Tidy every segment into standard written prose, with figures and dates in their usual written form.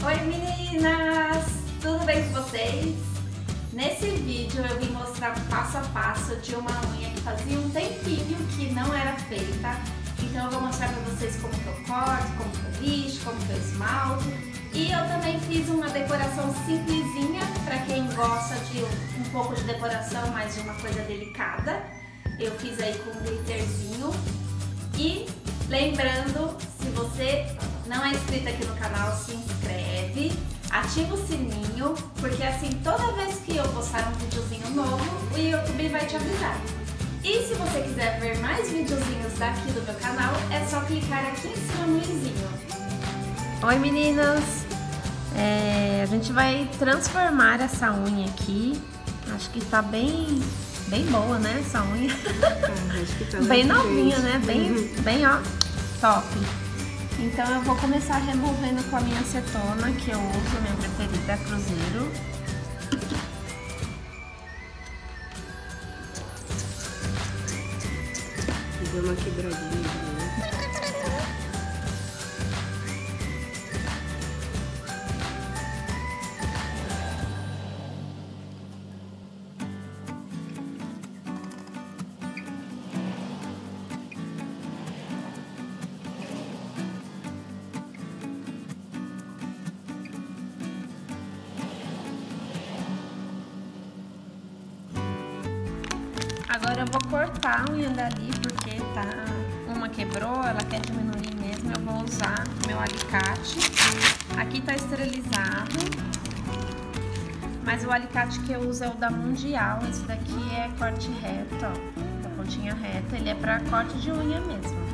Oi meninas, tudo bem com vocês? Nesse vídeo eu vim mostrar passo a passo de uma unha que fazia um tempinho que não era feita. Então eu vou mostrar pra vocês como que eu corto, como que eu lixo, como que eu esmalto. E eu também fiz uma decoração simplesinha para quem gosta de um pouco de decoração, mas de uma coisa delicada. Eu fiz aí com um glitterzinho. E lembrando, se você não é inscrito aqui no canal, se inscreve, ativa o sininho, porque assim toda vez que eu postar um videozinho novo, o YouTube vai te avisar. E se você quiser ver mais videozinhos daqui do meu canal, é só clicar aqui em cima no izinho. Oi meninas, a gente vai transformar essa unha aqui. Acho que tá bem boa, né, essa unha. Acho que tá bem novinha, né, bem ó, top. Então eu vou começar removendo com a minha acetona, que eu uso, minha preferida, Cruzeiro. Deu uma quebradinha, né? Agora eu vou cortar a unha dali, porque uma quebrou, ela quer diminuir mesmo. Eu vou usar meu alicate. Aqui tá esterilizado, mas o alicate que eu uso é o da Mundial. Esse daqui é corte reto, ó, da pontinha reta. Ele é pra corte de unha mesmo.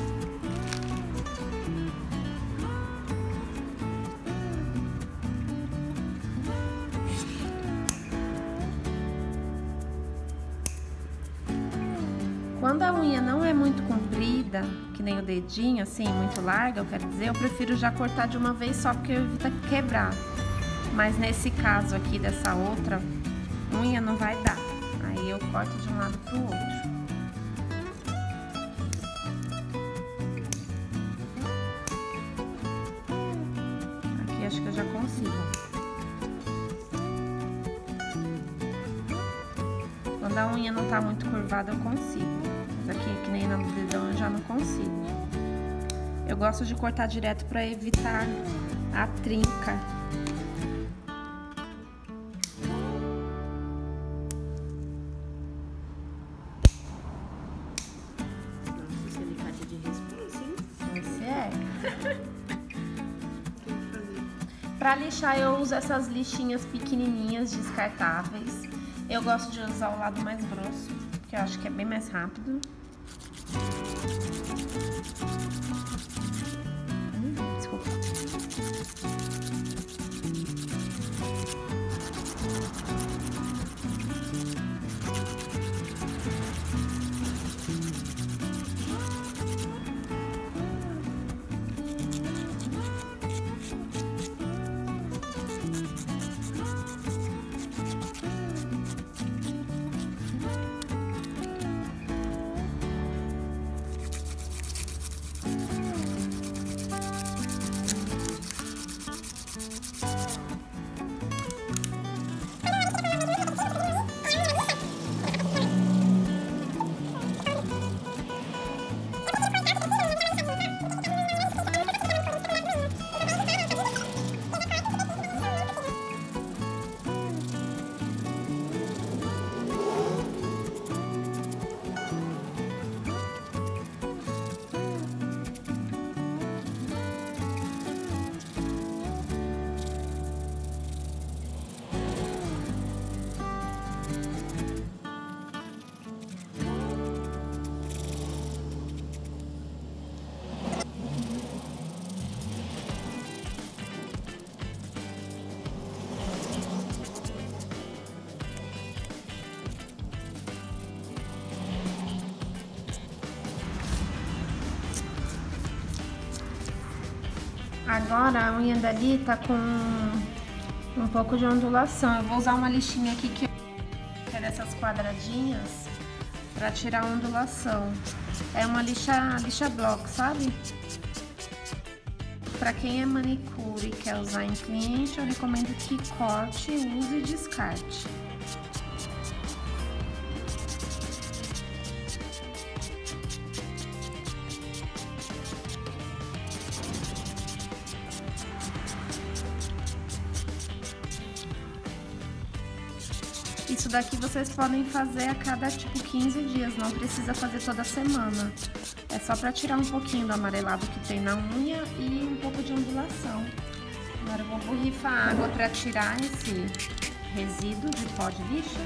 Quando a unha não é muito comprida, que nem o dedinho, assim, muito larga, eu quero dizer, eu prefiro já cortar de uma vez só, porque evita quebrar. Mas nesse caso aqui, dessa outra unha, não vai dar. Aí eu corto de um lado pro outro. Aqui acho que eu já consigo. Quando a unha não tá muito curvada, eu consigo. Mas aqui, que nem no dedão, eu já não consigo. Eu gosto de cortar direto pra evitar a trinca. Nossa, esse alicate de responsa, hein? Esse é. Pra lixar, eu uso essas lixinhas pequenininhas, descartáveis. Eu gosto de usar o lado mais grosso, porque eu acho que é bem mais rápido. Desculpa. Agora a unha dali tá com um pouco de ondulação. Eu vou usar uma lixinha aqui que é dessas quadradinhas pra tirar a ondulação. É uma lixa block, sabe? para quem é manicure e quer usar em cliente, eu recomendo que corte, use e descarte. Isso daqui vocês podem fazer a cada tipo 15 dias, não precisa fazer toda semana. É só para tirar um pouquinho do amarelado que tem na unha e um pouco de ondulação. Agora eu vou borrifar água para tirar esse resíduo de pó de lixa.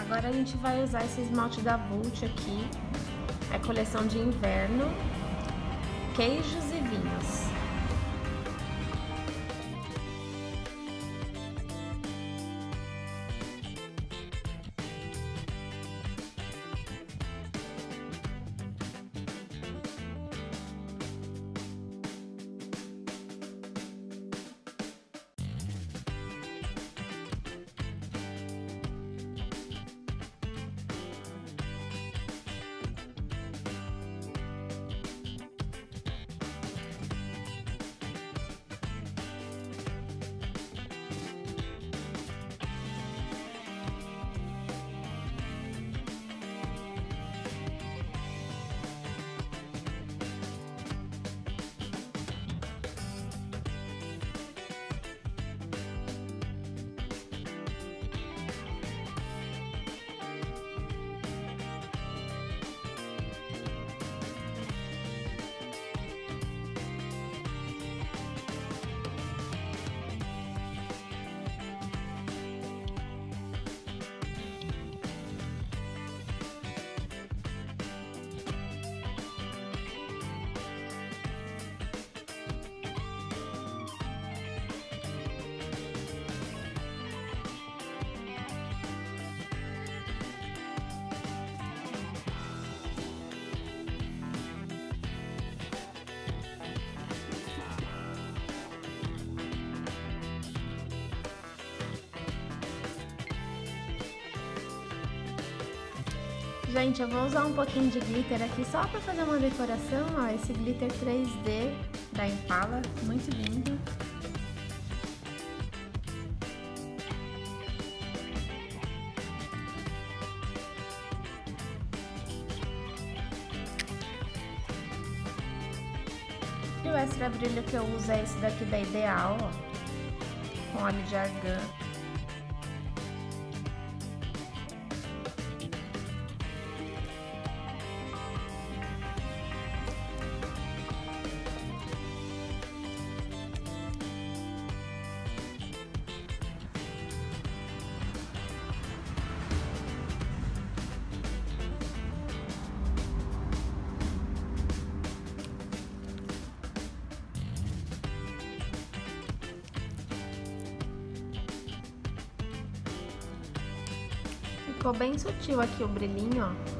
Agora a gente vai usar esse esmalte da Vult aqui, é coleção de inverno, queijos e vinhos. Gente, eu vou usar um pouquinho de glitter aqui só pra fazer uma decoração, ó, esse glitter 3D da Impala, muito lindo. E o extra brilho que eu uso é esse daqui da Ideal, ó, com óleo de argan. Ficou bem sutil aqui o brilhinho, ó.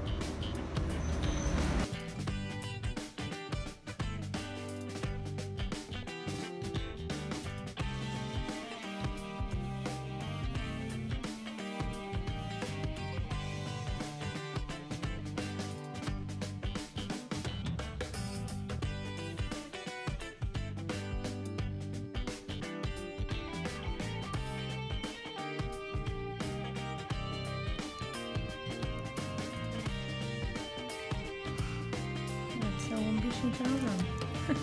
Um bichinho transando.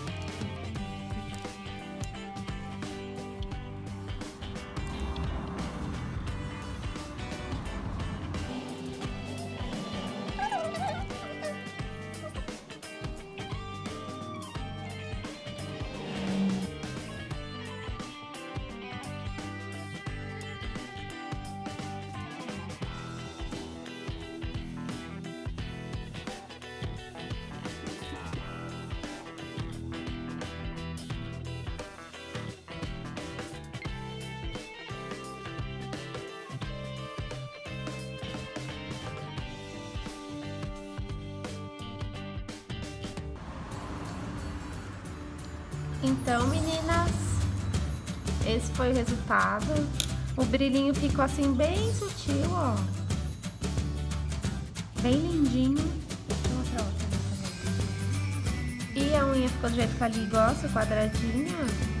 Então, meninas, esse foi o resultado. O brilhinho ficou assim bem sutil, ó. Bem lindinho. Deixa eu mostrar outra. E a unha ficou do jeito que a Ali gosta, quadradinha.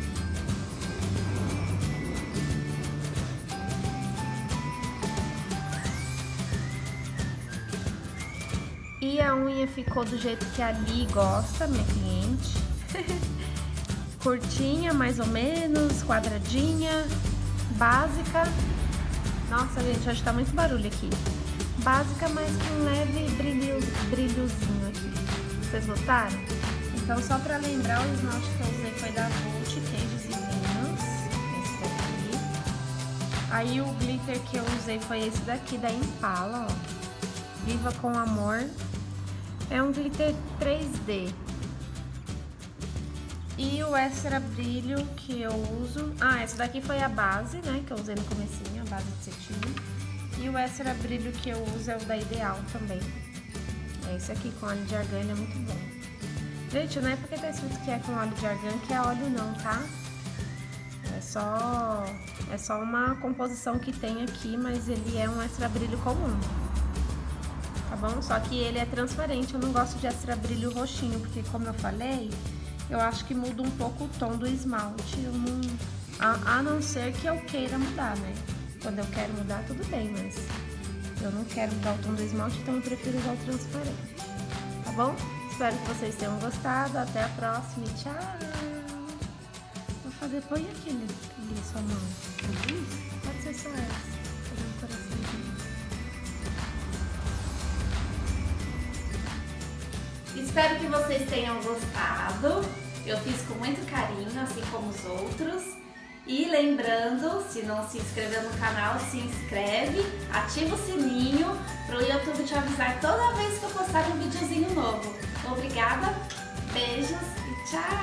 E a unha ficou do jeito que a Ali gosta, minha cliente. Curtinha, mais ou menos, quadradinha, básica. Nossa, gente, hoje tá muito barulho aqui. Básica, mas com um leve brilhozinho aqui. Vocês gostaram? Então, só pra lembrar, o esmalte que eu usei foi da Vult, queijos e vinhos. Esse daqui. Aí o glitter que eu usei foi esse daqui da Impala, ó. Viva com Amor. É um glitter 3D. E o extra brilho que eu uso... Ah, essa daqui foi a base, né? Que eu usei no comecinho, a base de cetim. E o extra brilho que eu uso é o da Ideal também. É esse aqui com óleo de argan, ele é muito bom. Gente, não é porque tá escrito que é com óleo de argan que é óleo não, tá? É só uma composição que tem aqui, mas ele é um extra brilho comum. Tá bom? Só que ele é transparente, eu não gosto de extra brilho roxinho, porque como eu falei, eu acho que muda um pouco o tom do esmalte. Eu não... a não ser que eu queira mudar, né? Quando eu quero mudar, tudo bem, mas eu não quero mudar o tom do esmalte, então eu prefiro usar o transparente. Tá bom? Espero que vocês tenham gostado. Até a próxima e tchau! Vou fazer, põe aquele ali, sua mão. Pode ser só essa. Fazer um coraçãozinho. Espero que vocês tenham gostado. Eu fiz com muito carinho, assim como os outros. E lembrando, se não se inscreveu no canal, se inscreve, ativa o sininho para o YouTube te avisar toda vez que eu postar um videozinho novo. Obrigada, beijos e tchau!